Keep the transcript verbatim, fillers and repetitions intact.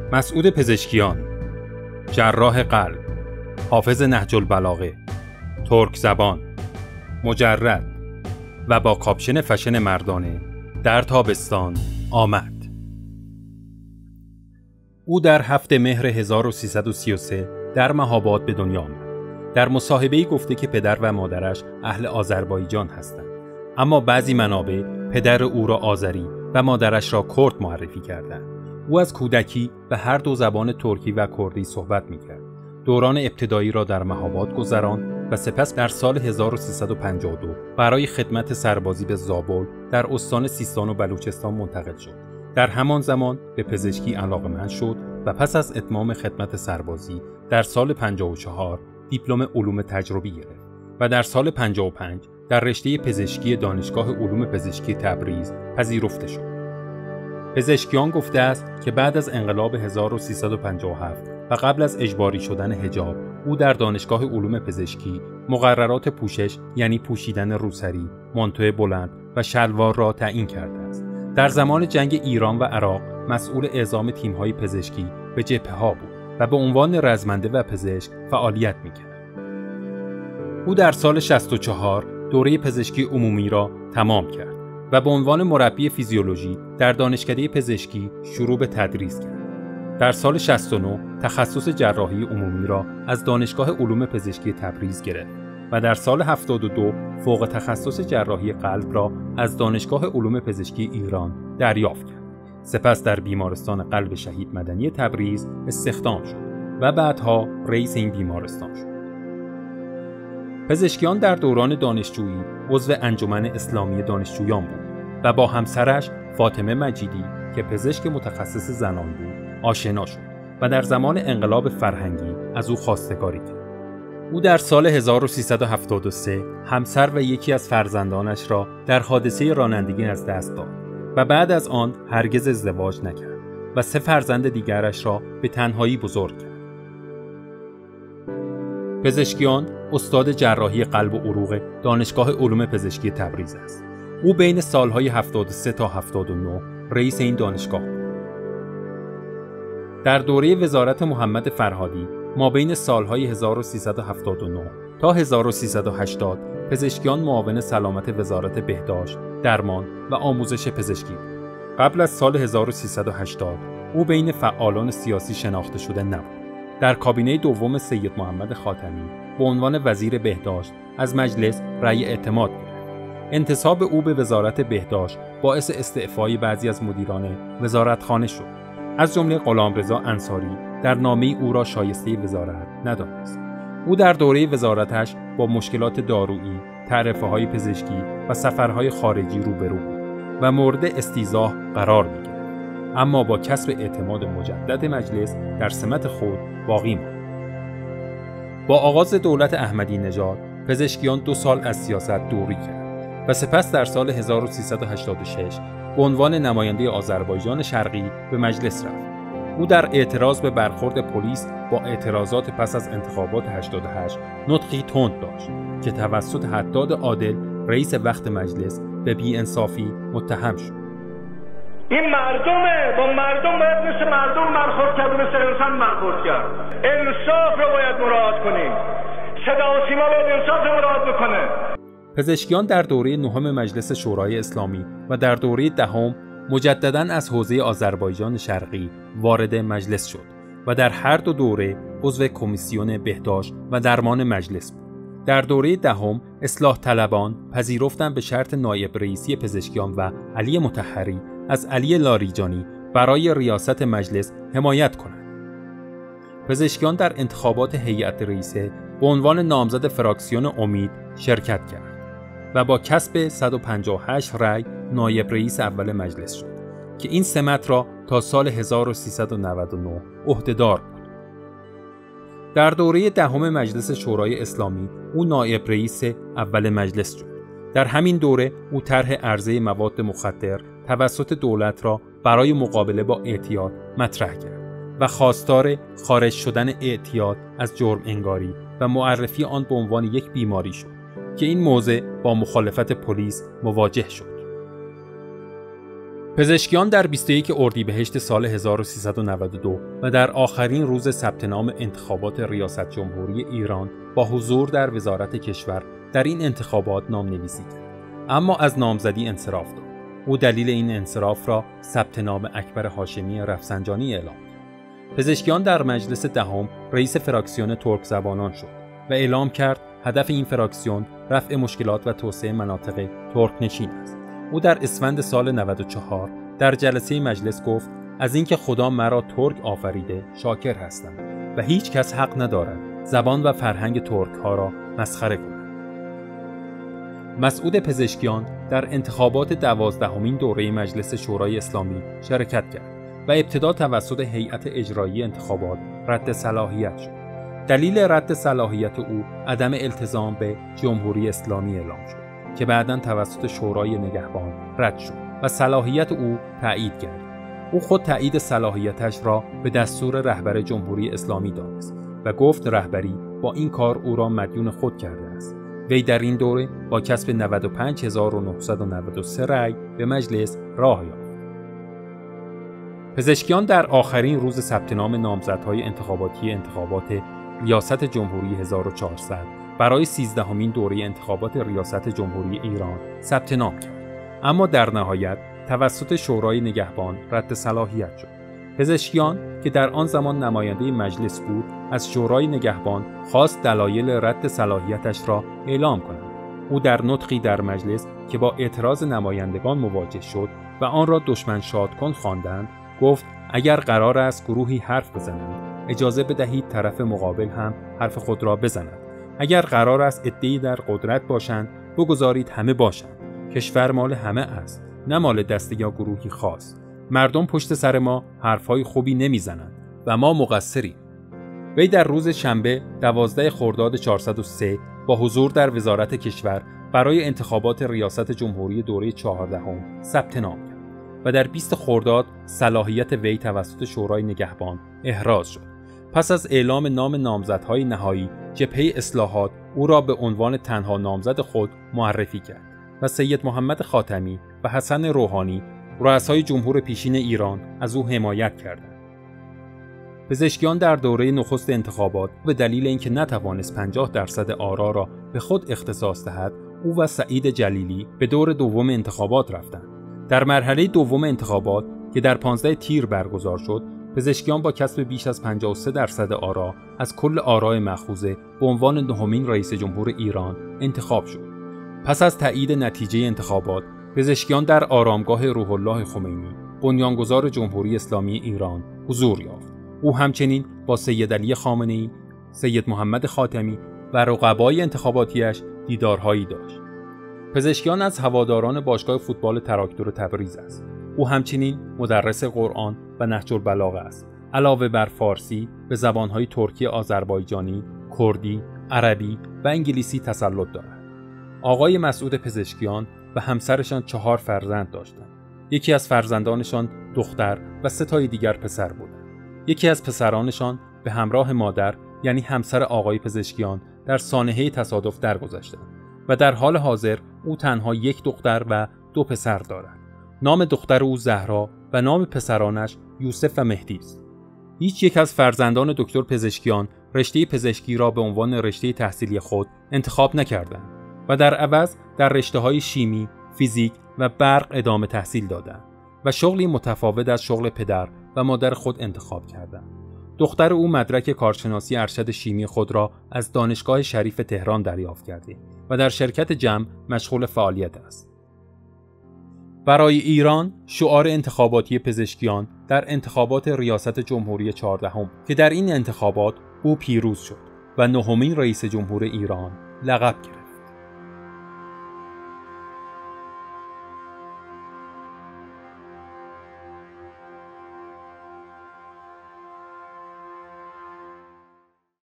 مسعود پزشکیان، جراح قلب، حافظ نهج البلاغه، ترک زبان، مجرد و با کاپشن فشن مردانه در تابستان آمد. او در هفت مهر هزار و سیصد و سی و سه در مهاباد به دنیا آمد. در مصاحبه‌ای گفته که پدر و مادرش اهل آذربایجان هستند، اما بعضی منابع پدر او را آذری و مادرش را کرد معرفی کردند. او از کودکی به هر دو زبان ترکی و کردی صحبت می‌کرد. دوران ابتدایی را در مهاباد گذراند و سپس در سال هزار و سیصد و پنجاه و دو برای خدمت سربازی به زابل در استان سیستان و بلوچستان منتقل شد. در همان زمان به پزشکی علاقه‌مند شد و پس از اتمام خدمت سربازی در سال پنجاه و چهار دیپلم علوم تجربی گرفت و در سال پنجاه و پنج در رشته پزشکی دانشگاه علوم پزشکی تبریز پذیرفته شد. پزشکیان گفته است که بعد از انقلاب هزار و سیصد و پنجاه و هفت و قبل از اجباری شدن حجاب، او در دانشگاه علوم پزشکی مقررات پوشش یعنی پوشیدن روسری، مانتو بلند و شلوار را تعیین کرده است. در زمان جنگ ایران و عراق مسئول اعزام تیم‌های پزشکی به جبهه‌ها بود و به عنوان رزمنده و پزشک فعالیت می‌کرد. او در سال شصت و چهار دوره پزشکی عمومی را تمام کرد و به عنوان مربی فیزیولوژی در دانشکده پزشکی شروع به تدریس کرد. در سال شصت و نه تخصص جراحی عمومی را از دانشگاه علوم پزشکی تبریز گرفت و در سال هفتاد و دو فوق تخصص جراحی قلب را از دانشگاه علوم پزشکی ایران دریافت کرد. سپس در بیمارستان قلب شهید مدنی تبریز استخدام شد و بعدها رئیس این بیمارستان شد. پزشکیان در دوران دانشجویی عضو انجمن اسلامی دانشجویان بود و با همسرش فاطمه مجیدی که پزشک متخصص زنان بود آشنا شد و در زمان انقلاب فرهنگی از او خواستگاری کرد. او در سال هزار و سیصد و هفتاد و سه همسر و یکی از فرزندانش را در حادثه رانندگی از دست داد و بعد از آن هرگز ازدواج نکرد و سه فرزند دیگرش را به تنهایی بزرگ کرد. پزشکیان استاد جراحی قلب و عروق دانشگاه علوم پزشکی تبریز است. او بین سالهای هفتاد و سه تا هفتاد و نه رئیس این دانشگاه بود. در دوره وزارت محمد فرهادی ما بین سالهای هزار و سیصد و هفتاد و نه تا هزار و سیصد و هشتاد پزشکیان معاون سلامت وزارت بهداشت، درمان و آموزش پزشکی بود. قبل از سال هزار و سیصد و هشتاد او بین فعالان سیاسی شناخته شده نبود. در کابینه دوم سید محمد خاتمی به عنوان وزیر بهداشت از مجلس رأی اعتماد گرفت. انتصاب او به وزارت بهداشت باعث استعفای بعضی از مدیران وزارتخانه شد. از جمله غلامرضا انصاری در نامه‌ای او را شایسته وزارت ندانست. او در دوره وزارتش با مشکلات دارویی، تعرفه‌های پزشکی و سفرهای خارجی روبرو بود و مورد استیضاح قرار می‌گرفت. اما با کسب اعتماد مجدد مجلس در سمت خود باقی ماند. با آغاز دولت احمدی نژاد پزشکیان دو سال از سیاست دوری کرد و سپس در سال هزار و سیصد و هشتاد و شش به عنوان نماینده آذربایجان شرقی به مجلس رفت. او در اعتراض به برخورد پلیس با اعتراضات پس از انتخابات هشتاد و هشت نطقی تند داشت که توسط حداد عادل رئیس وقت مجلس به بی‌انصافی متهم شد. این مردمه، با مردم باید مثل مردم برخورد کرد و مثل انسان برخورد کرد. انصاف رو باید مراعات کنیم. صدا و سیما باید انصاف رو مراعات بکنه. پزشکیان در دوره نهم مجلس شورای اسلامی و در دوره دهم مجدداً از حوزه آذربایجان شرقی وارد مجلس شد و در هر دو دوره عضو کمیسیون بهداشت و درمان مجلس بود. در دوره دهم اصلاح طلبان پذیرفتند به شرط نایب رئیسی پزشکیان و علی مطهری از علی لاریجانی برای ریاست مجلس حمایت کنند. پزشکیان در انتخابات هیئت رئیسه به عنوان نامزد فراکسیون امید شرکت کرد و با کسب صد و پنجاه و هشت رأی نایب رئیس اول مجلس شد که این سمت را تا سال هزار و سیصد و نود و نه عهدهدار بود. در دوره دهم مجلس شورای اسلامی او نایب رئیس اول مجلس شد. در همین دوره او طرح عرضه مواد مخدر توسط دولت را برای مقابله با اعتیاد مطرح کرد و خواستار خارج شدن اعتیاد از جرم انگاری و معرفی آن به عنوان یک بیماری شد که این موضع با مخالفت پلیس مواجه شد. پزشکیان در بیست و یک اردیبهشت سال هزار و سیصد و نود و دو و در آخرین روز ثبت نام انتخابات ریاست جمهوری ایران با حضور در وزارت کشور در این انتخابات نام‌نویسی کرد، اما از نامزدی انصراف داد. او دلیل این انصراف را ثبت نام اکبر هاشمی رفسنجانی اعلام کرد. پزشکیان در مجلس دهم رئیس فراکسیون ترک زبانان شد و اعلام کرد هدف این فراکسیون رفع مشکلات و توسعه مناطق ترک نشین است. او در اسفند سال نود و چهار در جلسه مجلس گفت از اینکه خدا مرا ترک آفریده شاکر هستم و هیچ کس حق ندارد زبان و فرهنگ ترک ها را مسخره کند. مسعود پزشکیان در انتخابات دوازدهمین دوره مجلس شورای اسلامی شرکت کرد و ابتدا توسط هیئت اجرایی انتخابات رد صلاحیت شد. دلیل رد صلاحیت او عدم التزام به جمهوری اسلامی اعلام شد که بعداً توسط شورای نگهبان رد شد و صلاحیت او تایید کرد. او خود تایید صلاحیتش را به دستور رهبر جمهوری اسلامی دانست و گفت رهبری با این کار او را مدیون خود کرده است. وی در این دوره با کسب نود و پنج هزار و نهصد و نود و سه رأی به مجلس راه یافت. پزشکیان در آخرین روز ثبت نام نامزدهای انتخاباتی انتخابات ریاست جمهوری هزار و چهارصد برای سیزدهمین دوره انتخابات ریاست جمهوری ایران ثبت نام کرد، اما در نهایت توسط شورای نگهبان رد صلاحیت شد. پزشکیان که در آن زمان نماینده مجلس بود از شورای نگهبان خواست دلایل رد صلاحیتش را اعلام کند. او در نطقی در مجلس که با اعتراض نمایندگان مواجه شد و آن را دشمن شادکن خواندند گفت اگر قرار است گروهی حرف بزنند اجازه بدهید طرف مقابل هم حرف خود را بزند. اگر قرار است عده‌ای در قدرت باشند بگذارید همه باشند. کشور مال همه است، نه مال دسته یا گروهی خاص. مردم پشت سر ما حرفهای خوبی نمیزنند و ما مقصریم. وی در روز شنبه دوازده خرداد چهارصد و سه با حضور در وزارت کشور برای انتخابات ریاست جمهوری دوره چهاردهم ثبت نام کرد و در بیست خرداد صلاحیت وی توسط شورای نگهبان احراز شد. پس از اعلام نام نامزدهای نهایی، جبهه اصلاحات او را به عنوان تنها نامزد خود معرفی کرد و سید محمد خاتمی و حسن روحانی رؤسای جمهور پیشین ایران از او حمایت کردند. پزشکیان در دوره نخست انتخابات به دلیل اینکه نتوانست پنجاه درصد آرا را به خود اختصاص دهد، او و سعید جلیلی به دور دوم انتخابات رفتند. در مرحله دوم انتخابات که در پانزده تیر برگزار شد، پزشکیان با کسب بیش از پنجاه و سه درصد آرا از کل آرای مأخوذه به عنوان نهمین رئیس جمهور ایران انتخاب شد. پس از تایید نتیجه انتخابات، پزشکیان در آرامگاه روح الله خمینی، بنیانگذار جمهوری اسلامی ایران، حضور یافت. او همچنین با سید علی خامنه‌ای، سید محمد خاتمی و رقبای انتخاباتیش دیدارهایی داشت. پزشکیان از هواداران باشگاه فوتبال تراکتور تبریز است. او همچنین مدرس قرآن و نهج البلاغه است. علاوه بر فارسی به زبانهای ترکی، آذربایجانی، کردی، عربی و انگلیسی تسلط دارد. آقای مسعود پزشکیان و همسرشان چهار فرزند داشتند. یکی از فرزندانشان دختر و سه تای دیگر پسر بودند. یکی از پسرانشان به همراه مادر یعنی همسر آقای پزشکیان در سانحه تصادف درگذشتند و در حال حاضر او تنها یک دختر و دو پسر دارد. نام دختر او زهرا و نام پسرانش یوسف و مهدی است. هیچ یک از فرزندان دکتر پزشکیان رشته پزشکی را به عنوان رشته تحصیلی خود انتخاب نکردند و در عوض در رشته‌های شیمی، فیزیک و برق ادامه تحصیل دادند و شغلی متفاوت از شغل پدر و مادر خود انتخاب کردند. دختر او مدرک کارشناسی ارشد شیمی خود را از دانشگاه شریف تهران دریافت کرده و در شرکت جم مشغول فعالیت است. برای ایران شعار انتخاباتی پزشکیان در انتخابات ریاست جمهوری چهاردهم که در این انتخابات او پیروز شد و نهمین رئیس جمهور ایران لقب گرفت.